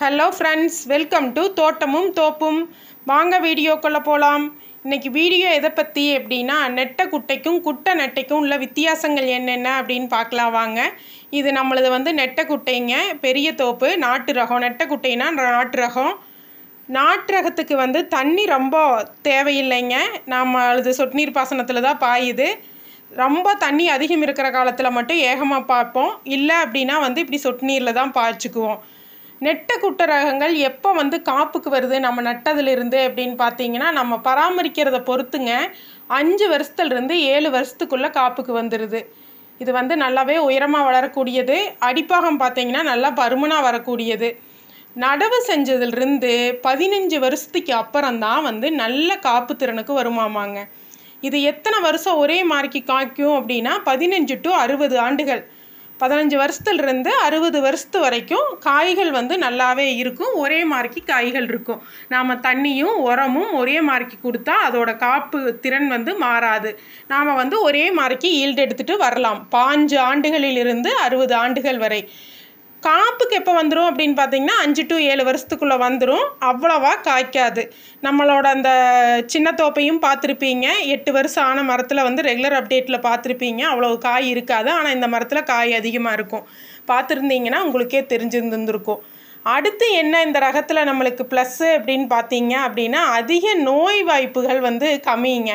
Hello friends, welcome to தோட்டமும் தோப்பும். வாங்க வீடியோக்குள்ளே போகலாம். இன்றைக்கி வீடியோ எதை பற்றி அப்படின்னா, நெட்டை குட்டைக்கும் குட்டை நெட்டைக்கும் உள்ள வித்தியாசங்கள் என்னென்ன அப்படின்னு பார்க்கலாம் வாங்க. இது நம்மளது நெட்டை குட்டைங்க, பெரிய தோப்பு, நாட்டு ரகம். நெட்டை குட்டைனா நாட்டு ரகம். நாட்டு ரகத்துக்கு தண்ணி ரொம்ப தேவையில்லைங்க. நம்மளது சொட்டு நீர் பாசனத்தில் தான் பாயுது. ரொம்ப தண்ணி அதிகம் இருக்கிற காலத்தில் மட்டும் ஏகமாக பார்ப்போம். இல்லை அப்படின்னா இப்படி சொட்டு நீரில் தான் பாய்ச்சிக்குவோம். நெட்டை குட்டை ரகங்கள் எப்போ காப்புக்கு வருது நம்ம நட்டதுலேருந்து அப்படின்னு பார்த்தீங்கன்னா, நம்ம பராமரிக்கிறத பொறுத்துங்க. 5 வருஷத்துலேருந்து 7 வருஷத்துக்குள்ளே காப்புக்கு வந்துடுது. இது நல்லாவே உயரமாக வளரக்கூடியது. அடிப்பாகம் பார்த்தீங்கன்னா நல்லா பருமனாக வரக்கூடியது. நடவு செஞ்சதுலேருந்து 15 வருஷத்துக்கு அப்புறம்தான் நல்ல காப்பு திறனுக்கு வருமாமாங்க. இது எத்தனை வருஷம் ஒரே மாதிரிக்கு காய்க்கும் அப்படின்னா 15 to 60 ஆண்டுகள். 15 வருஷத்துலேருந்து 60 வருஷத்து வரைக்கும் காய்கள் நல்லாவே இருக்கும். ஒரே மாதிரிக்கு காய்கள் இருக்கும். நாம் தண்ணியும் உரமும் ஒரே மாதிரிக்கு கொடுத்தா அதோட காப்பு திறன் மாறாது. நாம் ஒரே மாதிரிக்கு ஈல்டு எடுத்துகிட்டு வரலாம். 5 ஆண்டுகளிலிருந்து 60 ஆண்டுகள் வரை. காப்புக்கு எப்போ வந்துடும் அப்படின்னு பார்த்தீங்கன்னா 5 to 7 வருஷத்துக்குள்ளே வந்துடும். அவ்வளவா காய்க்காது. நம்மளோட அந்த சின்ன தோப்பையும் பார்த்துருப்பீங்க. 8 வருஷம் ஆன மரத்தில் ரெகுலர் அப்டேட்டில் பார்த்துருப்பீங்க. அவ்வளோ காய் இருக்காது. ஆனால் இந்த மரத்தில் காய் அதிகமாக இருக்கும். பார்த்துருந்தீங்கன்னா உங்களுக்கே தெரிஞ்சிருந்துருக்கும். அடுத்து என்ன இந்த ரகத்தில் நம்மளுக்கு ப்ளஸ்ஸு அப்படின்னு பார்த்தீங்க அப்படின்னா, அதிக நோய் வாய்ப்புகள் கம்மிங்க.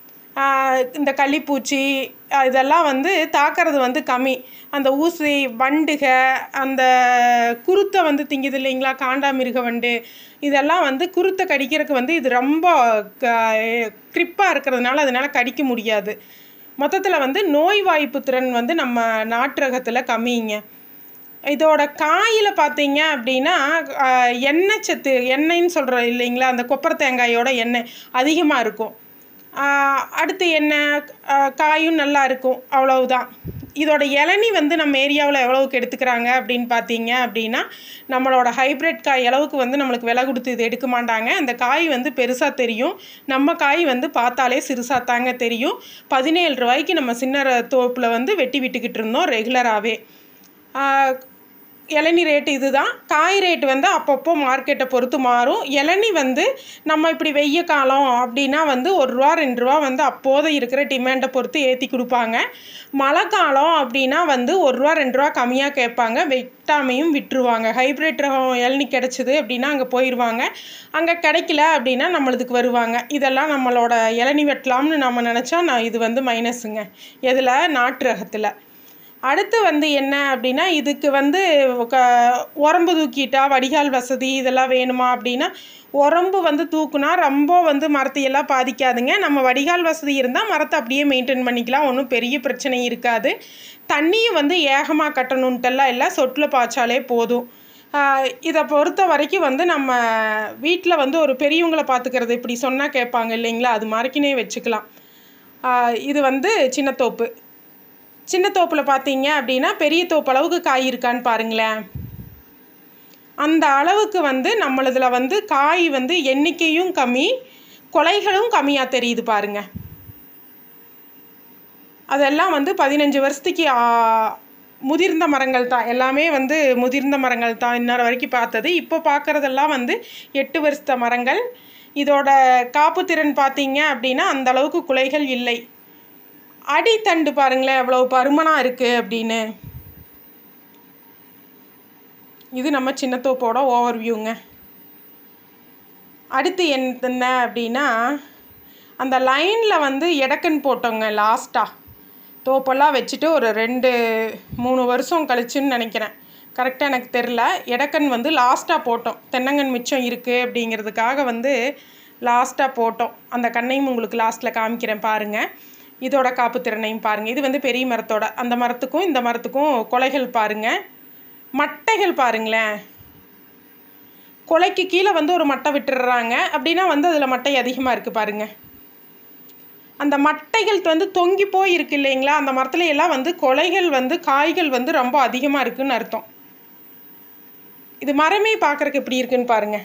இந்த கள்ளிப்பூச்சி இதெல்லாம் தாக்கிறது கம்மி. அந்த ஊசி வண்டுக, அந்த குருத்தை திங்குது இல்லைங்களா, காண்டாமிருக வண்டு, இதெல்லாம் குருத்தை கடிக்கிறதுக்கு இது ரொம்ப கிரிப்பாக இருக்கிறதுனால அதனால் கடிக்க முடியாது. மொத்தத்தில் நோய் வாய்ப்பு திறன் நம்ம நாட்டு ரகத்தில் கம்மிங்க. இதோட காயில் பார்த்தீங்க அப்படின்னா எண்ணெய் சத்து, எண்ணெய்ன்னு சொல்கிறோம் இல்லைங்களா, அந்த கொப்பரை தேங்காயோட எண்ணெய் அதிகமாக இருக்கும். அடுத்து என்ன, காயும் நல்லா இருக்கும். அவ்வளவுதான். இதோட இளநி நம்ம ஏரியாவில் எவ்வளவுக்கு எடுத்துக்கிறாங்க அப்படின்னு பார்த்தீங்க அப்படின்னா, நம்மளோட ஹைப்ரிட் காய் அளவுக்கு நம்மளுக்கு விலை கொடுத்து இது எடுக்க மாட்டாங்க. அந்த காய் பெருசாக தெரியும். நம்ம காய் பார்த்தாலே சிறுசாக தாங்க தெரியும். 17 ரூபாய்க்கு நம்ம சின்ன தோப்பில் வெட்டி விட்டுக்கிட்டு இருந்தோம் ரெகுலராகவே. இளநி ரேட்டு இதுதான். காய் ரேட்டு அப்பப்போ மார்க்கெட்டை பொறுத்து மாறும். இளநி நம்ம இப்படி வெய்ய காலம் அப்படின்னா ₹1 2 ரூபா அப்போது இருக்கிற டிமாண்டை பொறுத்து ஏற்றி கொடுப்பாங்க. மழை காலம் அப்படின்னா ₹1 2 ரூபா கம்மியாக கேட்பாங்க. வெட்டாமையும் விட்டுருவாங்க. ஹைப்ரிட் ரகம் இளநி கிடச்சிது அப்படின்னா அங்கே போயிடுவாங்க. அங்கே கிடைக்கல அப்படின்னா நம்மளுக்கு வருவாங்க. இதெல்லாம் நம்மளோட இளநி வெட்டலாம்னு நம்ம நினச்சா இது மைனஸுங்க. எதில், நாட்டு ரகத்தில். அடுத்து என்ன அப்படின்னா, இதுக்கு உரம்பு தூக்கிட்டா வடிகால் வசதி இதெல்லாம் வேணுமா அப்படின்னா, உரம்பு தூக்குனா ரொம்ப மரத்தையெல்லாம் பாதிக்காதுங்க. நம்ம வடிகால் வசதி இருந்தால் மரத்தை அப்படியே மெயின்டைன் பண்ணிக்கலாம். ஒன்றும் பெரிய பிரச்சனை இருக்காது. தண்ணியும் ஏகமாக கட்டணுன்ட்டெல்லாம் இல்லை, சொட்டில் பாய்ச்சாலே போதும். இதை பொறுத்த வரைக்கும் நம்ம வீட்டில் ஒரு பெரியவங்களை பார்த்துக்கிறது இப்படி சொன்னால் கேட்பாங்க இல்லைங்களா, அது மாதிரிக்கினே வச்சுக்கலாம். இது சின்ன தோப்பு. சின்ன தோப்பில் பார்த்தீங்க அப்படின்னா பெரிய தோப்பு அளவுக்கு காய் இருக்கான்னு பாருங்களேன். அந்த அளவுக்கு நம்மளதில் காய் எண்ணிக்கையும் கம்மி, கொலைகளும் கம்மியாக தெரியுது பாருங்கள். அதெல்லாம் 15 வருஷத்துக்கு முதிர்ந்த மரங்கள் தான். எல்லாமே முதிர்ந்த மரங்கள் தான் இன்னொரு வரைக்கும் பார்த்தது. இப்போ பார்க்குறதெல்லாம் 8 வருஷத்த மரங்கள். இதோட காப்பு திறன் பார்த்தீங்க அப்படின்னா அந்த அளவுக்கு குலைகள் இல்லை. அடித்தண்டு பாருங்களேன் எவ்வளோ பருமனாக இருக்குது அப்படின்னு. இது நம்ம சின்ன தோப்போட ஓவர்வியூங்க. அடுத்து என்ன அப்படின்னா, அந்த லைனில் எடக்கன் போட்டோங்க லாஸ்ட்டாக. தோப்பெல்லாம் வச்சுட்டு ஒரு 2-3 வருஷம் கழிச்சுன்னு நினைக்கிறேன். கரெக்டாக எனக்கு தெரில. எடக்கன் லாஸ்ட்டாக போட்டோம். தென்னங்கன் மிச்சம் இருக்குது அப்படிங்கிறதுக்காக லாஸ்ட்டாக போட்டோம். அந்த கண்ணையும் உங்களுக்கு லாஸ்ட்டில் காமிக்கிறேன் பாருங்கள். இதோட காப்பு திறனையும் பாருங்கள். இது பெரிய மரத்தோட, அந்த மரத்துக்கும் இந்த மரத்துக்கும் கொலைகள் பாருங்கள். மட்டைகள் பாருங்களேன். கொலைக்கு கீழே ஒரு மட்டை விட்டுடுறாங்க அப்படின்னா அதில் மட்டை அதிகமாக இருக்குது பாருங்கள். அந்த மட்டைகள் தொங்கி போய் இருக்கு இல்லைங்களா, அந்த மரத்துல எல்லாம் கொலைகள் காய்கள் ரொம்ப அதிகமாக இருக்குதுன்னு அர்த்தம். இது மரமே பார்க்குறக்கு எப்படி இருக்குன்னு பாருங்கள்.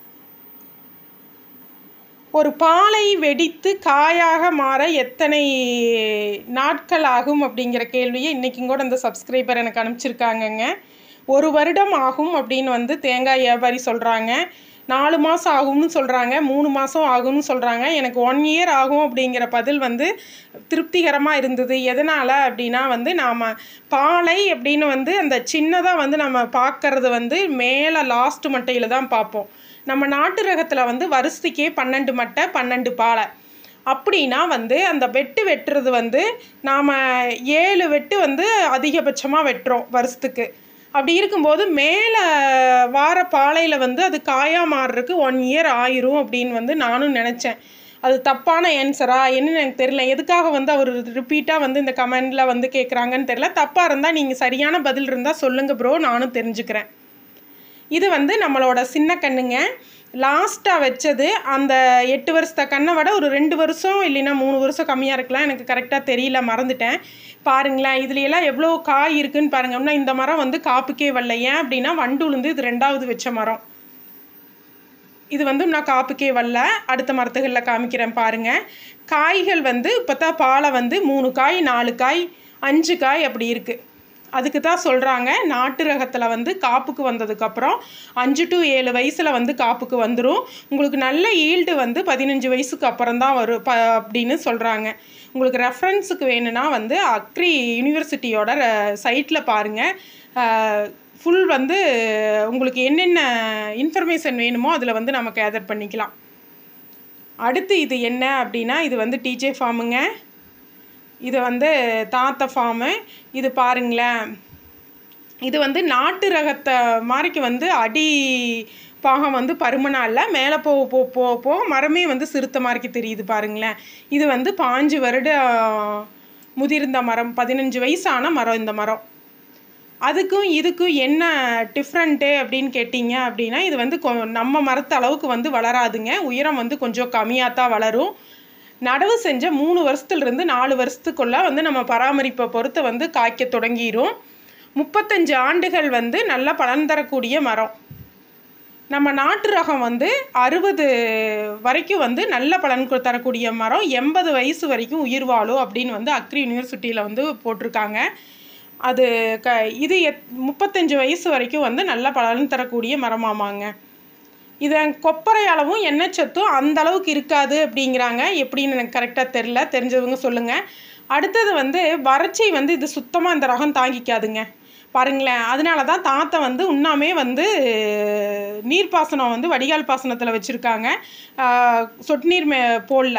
ஒரு பாலை வெடித்து காயாக மாற எத்தனை நாட்கள் ஆகும் அப்படிங்கிற கேள்வியை இன்றைக்கும் கூட இந்த சப்ஸ்கிரைபர் எனக்கு அனுப்பிச்சிருக்காங்கங்க. 1 வருடம் ஆகும் அப்படின்னு வந்து தேங்காய் வியாபாரி சொல்கிறாங்க. 4 மாதம் ஆகும்னு சொல்கிறாங்க, 3 மாதம் ஆகும்னு சொல்கிறாங்க. எனக்கு 1 இயர் ஆகும் அப்படிங்கிற பதில் வந்து திருப்திகரமாக இருந்தது. எதனால் அப்படின்னா வந்து நாம் பாலை அப்படின்னு வந்து அந்த சின்னதாக வந்து நம்ம பார்க்கறது வந்து மேலே லாஸ்ட் மட்டையில் தான் பார்ப்போம். நம்ம நாட்டு ரகத்தில் வந்து வருஷத்துக்கே 12 மட்டை 12 பாலை. அப்படின்னா வந்து அந்த வெட்டுறது வந்து நாம் 7 வெட்டு வந்து அதிகபட்சமாக வெட்டுறோம் வருஷத்துக்கு. அப்படி இருக்கும்போது மேலே வார பாலையில் வந்து அது காயாக மாறுறதுக்கு 1 இயர் ஆயிரும் அப்படின்னு வந்து நானும் நினச்சேன். அது தப்பான ஆன்சரா என்னன்னு எனக்கு தெரியல. எதுக்காக வந்து அவர் ரிப்பீட்டாக வந்து இந்த கமெண்டில் வந்து கேட்குறாங்கன்னு தெரியல. தப்பாக இருந்தால் நீங்கள் சரியான பதில் இருந்தால் சொல்லுங்கள் ப்ரோ, நானும் தெரிஞ்சுக்கிறேன். இது வந்து நம்மளோட சின்ன கண்ணுங்க. லாஸ்ட்டாக வச்சது அந்த 8 வருஷத்த கண்ணை விட ஒரு 2 வருஷம் இல்லைன்னா 3 வருஷம் கம்மியாக இருக்கலாம், எனக்கு கரெக்டாக தெரியல, மறந்துட்டேன். பாருங்களேன், இதுலையெல்லாம் எவ்வளோ காய் இருக்குதுன்னு பாருங்கள். அப்படின்னா இந்த மரம் வந்து காப்புக்கே வரல. ஏன் அப்படின்னா வண்டு விழுந்து இது 2வது வச்ச மரம். இது வந்து நான் காப்புக்கே வரல. அடுத்த மரத்துகளில் காமிக்கிறேன் பாருங்கள். காய்கள் வந்து இப்போ தான் பாலை வந்து 3 காய் 4 காய் 5 காய் அப்படி இருக்குது. அதுக்கு தான் சொல்கிறாங்க நாட்டு ரகத்தில் வந்து காப்புக்கு வந்ததுக்கப்புறம் 5 to 7 வயசில் வந்து காப்புக்கு வந்துடும். உங்களுக்கு நல்ல ஈல்டு வந்து 15 வயசுக்கு அப்புறம் தான் வரும் அப்படின்னு சொல்கிறாங்க. உங்களுக்கு ரெஃபரன்ஸுக்கு வேணும்னா வந்து அக்ரி யூனிவர்சிட்டியோட சைட்டில் பாருங்கள். ஃபுல் வந்து உங்களுக்கு என்னென்ன இன்ஃபர்மேஷன் வேணுமோ அதில் வந்து நம்ம கேதர் பண்ணிக்கலாம். அடுத்து இது என்ன அப்படின்னா இது வந்து டிஜே ஃபார்முங்க. இது வந்து தாத்த ஃபார்மு. இது பாருங்களேன், இது வந்து நாட்டு ரகத்தை மாதிரிக்கு வந்து அடி பாகம் வந்து பருமனாக இல்லை, மேலே போக மரமே வந்து சிறுத்த மாதிரிக்கு தெரியுது பாருங்களேன். இது வந்து 5 வருடம் முதிர்ந்த மரம், 15 வயசான மரம் இந்த மரம். அதுக்கும் இதுக்கும் என்ன டிஃப்ரெண்ட்டு அப்படின்னு கேட்டிங்க அப்படின்னா இது வந்து நம்ம மரத்து அளவுக்கு வந்து வளராதுங்க. உயரம் வந்து கொஞ்சம் கம்மியாக தான் வளரும். நடவு செஞ்ச 3 வருஷத்துலேருந்து 4 வருஷத்துக்குள்ளே வந்து நம்ம பராமரிப்பை பொறுத்து வந்து காய்க்க தொடங்கிடும். 35 ஆண்டுகள் வந்து நல்ல பலன் தரக்கூடிய மரம். நம்ம நாட்டு ரகம் வந்து 60 வரைக்கும் வந்து நல்ல பலன் தரக்கூடிய மரம். 80 வயசு வரைக்கும் உயிர் வாழும் அப்படின்னு வந்து அக்ரி யூனிவர்சிட்டியில் வந்து போட்டிருக்காங்க. அது இது 35 வயசு வரைக்கும் வந்து நல்ல பலன் தரக்கூடிய மரமாமாங்க. இதன் கொப்பரை அளவும் எண்ணெய் சத்தும் அந்த அளவுக்கு இருக்காது அப்படிங்கிறாங்க. எப்படின்னு எனக்கு கரெக்டாக தெரில, தெரிஞ்சவங்க சொல்லுங்கள். அடுத்தது வந்து வறட்சி வந்து இது சுத்தமாக இந்த ரகம் தாங்கிக்காதுங்க பாருங்களேன். அதனால தான் தாத்தா வந்து உண்ணாமே வந்து நீர்ப்பாசனம் வந்து வடிகால் பாசனத்தில் வச்சுருக்காங்க, சொட்டு நீர் போடல.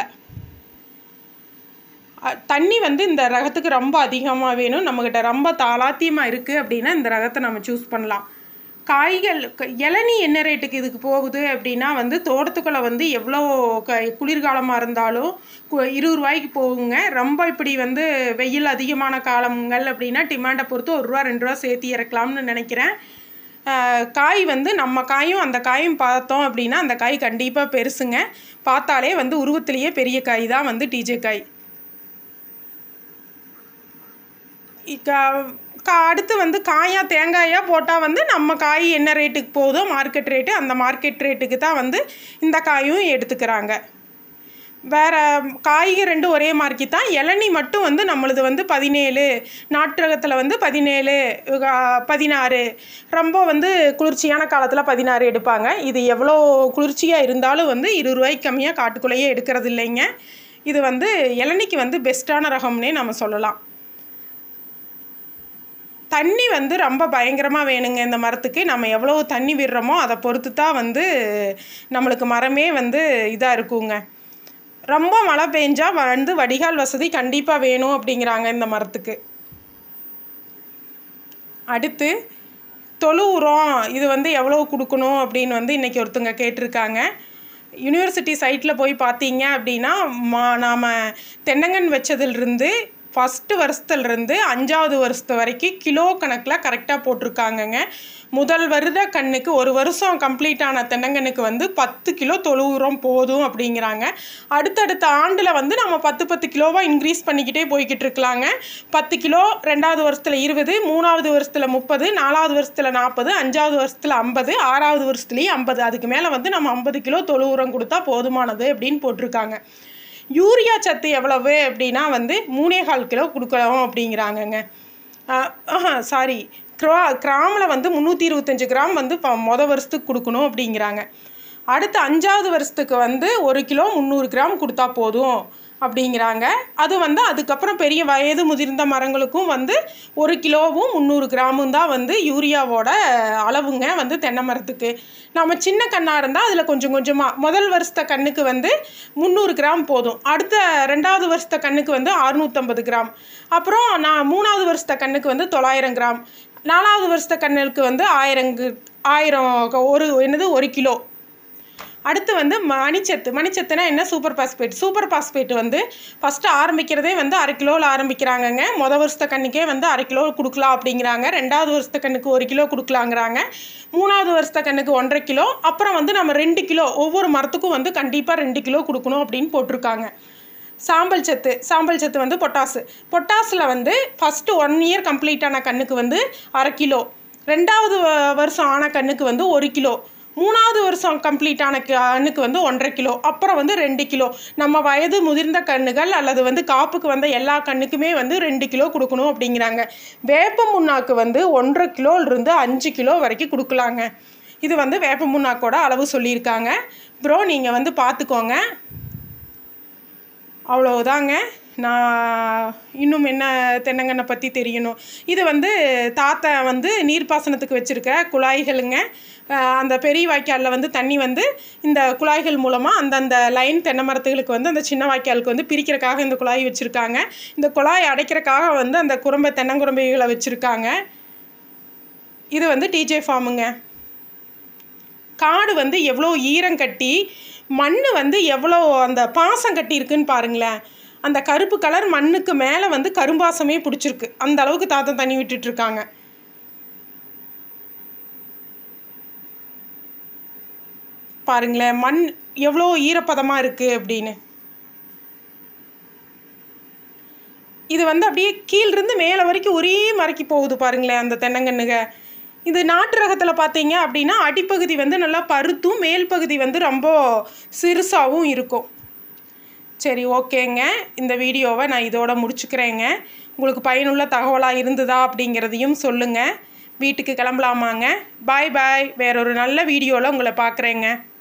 தண்ணி வந்து இந்த ரகத்துக்கு ரொம்ப அதிகமாக வேணும். நம்மக்கிட்ட ரொம்ப தாளாத்தியமாக இருக்குது அப்படின்னா இந்த ரகத்தை நம்ம சூஸ் பண்ணலாம். காய்கள் இளநீ என்ன ரேட்டுக்கு இதுக்கு போகுது அப்படின்னா வந்து தோட்டத்துக்குள்ளே வந்து எவ்வளோ குளிர்காலமாக இருந்தாலும் 20 ரூபாய்க்கு போகுங்க. ரொம்ப இப்படி வந்து வெயில் அதிகமான காலங்கள் அப்படின்னா டிமாண்டை பொறுத்து 1 ரூபா 2 ரூபா சேர்த்து இறக்கலாம்னு நினைக்கிறேன். காய் வந்து நம்ம காயும் அந்த காயும் பார்த்தோம் அப்படின்னா அந்த காய் கண்டிப்பாக பெருசுங்க. பார்த்தாலே வந்து உருவத்திலேயே பெரிய காய் தான் வந்து டிஜே காய். அடுத்து வந்து காயாக தேங்காயாக போட்டால் வந்து நம்ம காய் என்ன ரேட்டுக்கு போகுதோ மார்க்கெட் ரேட்டு, அந்த மார்க்கெட் ரேட்டுக்கு தான் வந்து இந்த காயும் எடுத்துக்கிறாங்க. வேறு காய்கள் 2 ஒரே மார்க்கி தான். இளநீ மட்டும் வந்து நம்மளது வந்து 17, நாட்டு ரகத்தில் வந்து 17, 16, ரொம்ப வந்து குளிர்ச்சியான காலத்தில் 16 எடுப்பாங்க. இது எவ்வளோ குளிர்ச்சியாக இருந்தாலும் வந்து 20 ரூபாய்க்கு கம்மியாக காட்டுக்குள்ளேயே எடுக்கிறது இல்லைங்க. இது வந்து இளநிக்கு வந்து பெஸ்ட்டான ரகம்னே நம்ம சொல்லலாம். தண்ணி வந்து ரொம்ப பயங்கரமாக வேணுங்க இந்த மரத்துக்கு. நம்ம எவ்வளோ தண்ணி விடுறோமோ அதை பொறுத்து தான் வந்து நம்மளுக்கு மரமே வந்து இதாக இருக்குங்க. ரொம்ப மழை பெஞ்சால் வந்து வடிகால் வசதி கண்டிப்பாக வேணும் அப்படிங்கிறாங்க இந்த மரத்துக்கு. அடுத்து தொழு உரம் இது வந்து எவ்வளோ கொடுக்கணும் அப்படின்னு வந்து இன்றைக்கி ஒருத்தங்க கேட்டிருக்காங்க. யூனிவர்சிட்டி சைட்டில் போய் பார்த்தீங்க அப்படின்னா நாம் தென்னங்கன்று வச்சதுலேருந்து ஃபஸ்ட்டு வருஷத்துலேருந்து 5வது வருஷத்து வரைக்கும் கிலோ கணக்கில் கரெக்டாக போட்டிருக்காங்கங்க. முதல் வருட கண்ணுக்கு 1 வருஷம் கம்ப்ளீட் ஆன தென்னங்கண்ணுக்கு வந்து 10 கிலோ தொழு உரம் போதும் அப்படிங்கிறாங்க. அடுத்தடுத்த ஆண்டில் வந்து நம்ம 10 கிலோவாக இன்க்ரீஸ் பண்ணிக்கிட்டே போய்கிட்டு இருக்கலாங்க. 10 கிலோ 2வது வருஷத்தில் 20, 3வது வருஷத்தில் 30, 4வது வருஷத்தில் 40, 5வது வருஷத்தில் 50, 6வது வருஷத்துலேயும் 50. அதுக்கு மேலே வந்து நம்ம 50 கிலோ தொழு உரம் கொடுத்தா போதுமானது அப்படின்னு போட்டிருக்காங்க. யூரியா சத்து எவ்வளவு அப்படின்னா வந்து 3.25 கிலோ கொடுக்கலாம் அப்படிங்கிறாங்கங்க. சாரி, கிராமில் வந்து 325 கிராம் வந்து மொதல் வருஷத்துக்கு கொடுக்கணும் அப்படிங்கிறாங்க. அடுத்து 5வது வருஷத்துக்கு வந்து 1 கிலோ 300 கிராம் கொடுத்தா போதும் அப்படிங்கிறாங்க. அது வந்து அதுக்கப்புறம் பெரிய வயது முதிர்ந்த மரங்களுக்கும் வந்து 1 கிலோவும் 300 கிராமும் தான் வந்து யூரியாவோட அளவுங்க வந்து தென்னை மரத்துக்கு. நம்ம சின்ன கன்னாக இருந்தால் அதில் கொஞ்சம் கொஞ்சமாக முதல் வருஷத்த கன்றுக்கு வந்து 300 கிராம் போதும். அடுத்த 2வது வருஷத்த கன்றுக்கு வந்து 650 கிராம். அப்புறம் 3வது வருஷத்த கன்றுக்கு வந்து 900 கிராம். 4வது வருஷத்த கன்றுக்கு வந்து 1000 1 கிலோ. அடுத்து வந்து மணிச்சத்துனா என்ன? சூப்பர் பாஸ்பேட் வந்து ஃபஸ்ட்டு ஆரம்பிக்கிறதே வந்து 1/2 கிலோவில் ஆரம்பிக்கிறாங்கங்க. மொதல் வருஷத்த கன்றுக்கே வந்து 1/2 கிலோ கொடுக்கலாம் அப்படிங்கிறாங்க. 2வது வருஷத்த கன்றுக்கு 1 கிலோ கொடுக்கலாங்கிறாங்க. 3வது வருஷத்த கன்றுக்கு 1.5 கிலோ. அப்புறம் வந்து நம்ம 2 கிலோ ஒவ்வொரு மரத்துக்கும் வந்து கண்டிப்பாக 2 கிலோ கொடுக்கணும் அப்படின்னு போட்டிருக்காங்க. சாம்பல் சத்து வந்து பொட்டாசில் வந்து ஃபஸ்ட்டு 1 இயர் கம்ப்ளீட் ஆன கன்றுக்கு வந்து 1/2 கிலோ. 2வது வருஷம் ஆன கன்றுக்கு வந்து 1 கிலோ. 3வது வருஷம் கம்ப்ளீட் ஆன கன்றுக்கு வந்து 1.5 கிலோ. அப்புறம் வந்து 2 கிலோ. நம்ம வயது முதிர்ந்த கன்றுகள் அல்லது வந்து காப்புக்கு வந்த எல்லா கன்றுக்குமே வந்து 2 கிலோ கொடுக்கணும் அப்படிங்கிறாங்க. வேப்ப முன்னாக்கு வந்து 1.5 கிலோலிருந்து 5 கிலோ வரைக்கும் கொடுக்கலாங்க. இது வந்து வேப்ப முன்னாக்கோட அளவு சொல்லியிருக்காங்க. ப்ரோ நீங்கள் வந்து பார்த்துக்கோங்க. அவ்வளோதாங்க. நான் இன்னும் என்ன தென்னங்கன்னை பற்றி தெரியணும். இது வந்து தாத்தா வந்து நீர்ப்பாசனத்துக்கு வச்சுருக்க குழாய்களுங்க. அந்த பெரிய வாய்க்காலில் வந்து தண்ணி வந்து இந்த குழாய்கள் மூலமாக அந்தந்த லைன் தென்னை மரத்துகளுக்கு வந்து அந்த சின்ன வாய்க்காலுக்கு வந்து பிரிக்கிறக்காக இந்த குழாய் வச்சுருக்காங்க. இந்த குழாய் அடைக்கிறக்காக வந்து அந்த தென்னங்குரம்பைகளை வச்சுருக்காங்க. இது வந்து டிஜே ஃபார்முங்க. காடு வந்து எவ்வளோ ஈரம் கட்டி மண் வந்து எவ்வளோ அந்த பாசம் கட்டி இருக்குன்னு பாருங்களேன். அந்த கருப்பு கலர் மண்ணுக்கு மேலே வந்து கரும்பாசமே பிடிச்சிருக்கு. அந்த அளவுக்கு தாத்தா தண்ணி விட்டுட்ருக்காங்க. பாருங்களேன் மண் எவ்வளோ ஈரப்பதமாக இருக்குது அப்படின்னு. இது வந்து அப்படியே கீழிருந்து மேலே வரைக்கும் ஒரே மறைக்கி போகுது பாருங்களேன் அந்த தென்னங்கன்னுங்க. இது நாட்டு ரகத்தில் பார்த்தீங்க அப்படின்னா அடிப்பகுதி வந்து நல்லா பருத்தும், மேல் பகுதி வந்து ரொம்ப சிறுசாகவும் இருக்கும். சரி, ஓகேங்க. இந்த வீடியோவை நான் இதோட முடிச்சுக்கிறேங்க. உங்களுக்கு பயனுள்ள தகவலாக இருந்ததா அப்படிங்கிறதையும் சொல்லுங்கள். வீட்டுக்கு கிளம்பலாமாங்க? பாய். வேறொரு நல்ல வீடியோவில் உங்களை பார்க்குறேங்க.